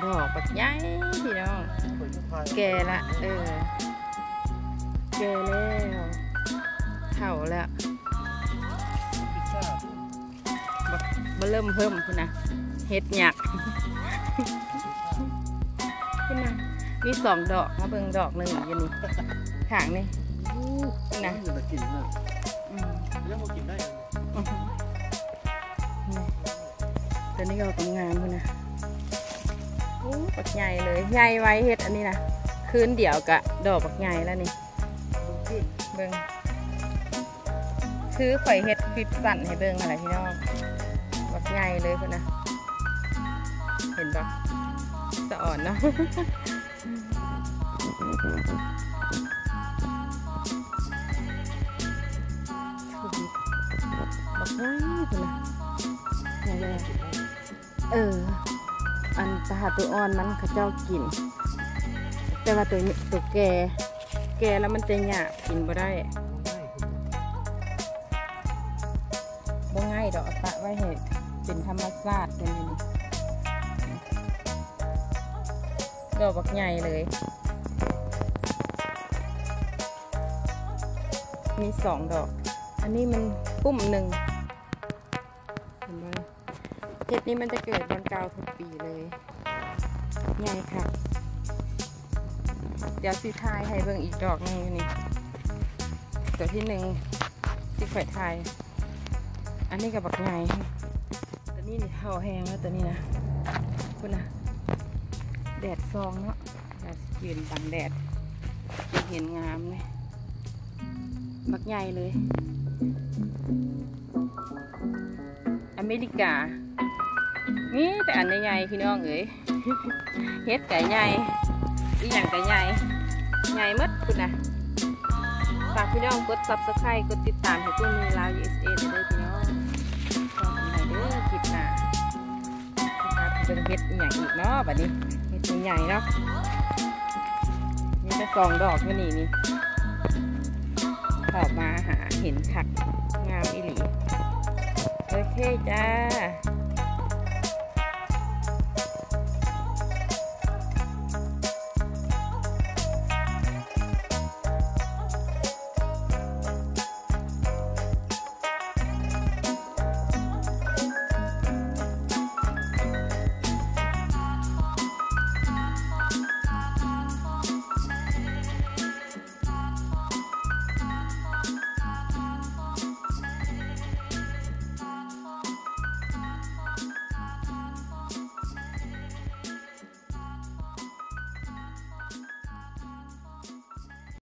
อกปักใหญ่พี่น้องแก่ละแก่แล้วเฒ่าแล้วบ่เริ่มเพิ่มคุณนะเห็ดหยักคุณนะมี2 ดอกมาเบิ่งดอกหนึ่งอยู่นี่ขางนี่นะตัวนี้ก็กำงามคุณนะปักใหญ่เลยใหญ่ไว้เห็ดอันนี้นะคืนเดี่ยวกะดอกปักใหญ่แล้วนี่เบิ่งคือข่อยเห็ดคลิปสั่นให้เบิ่งอะไรพี่น้องปักใหญ่เลยคุณนะเห็นปะสะอ่อนเนาะบักง่ายคุณนะอันตาตัวอ่อนมันเขาเจ้ากินแต่ว่าตัวแก่แล้วมันจะหยาบกินบ่ได้บ่ง่ายดอกตะไว้ให้เป็นธรรมชาติเป็นนี่ดอกบักใหญ่เลยมี2 ดอกอันนี้มันปุ้ม1เห็นไหมเห็ดนี้มันจะเกิดวันเกาทุกปีเลยใหญ่ค่ะเดี๋ยวสิทายให้เบิ่งอีกดอกนึงนี่ตัวที่1ที่ข่อยทายอันนี้กับบักใหญ่ตัวนี้นี่เห่าแห้งแล้วตัวนี้นะคุณนะแดดซองเนาะแดดยืนบังแดดจะเห็นงามเลยบักใหญ่เลยอเมริกานี่แต่อันใหญ่ๆพี่น้องเอ๋ยเฮ็ดไก่ใหญ่อีหยังไก่ใหญ่ใหญ่มัดคุณนะฝากพี่น้องกด Subscribe กดติดตามให้พวกมีลาว USA เลยพี่น้องขอบคุณเด้อคลิปหน้าเป็นเฮ็ดอีหยังอีกเนาะบัดนี้เฮ็ดใหญ่เนาะนี่จะ2 ดอกนี่ขอบมาหาเห็นคักงามอีหลีโอเคจ้า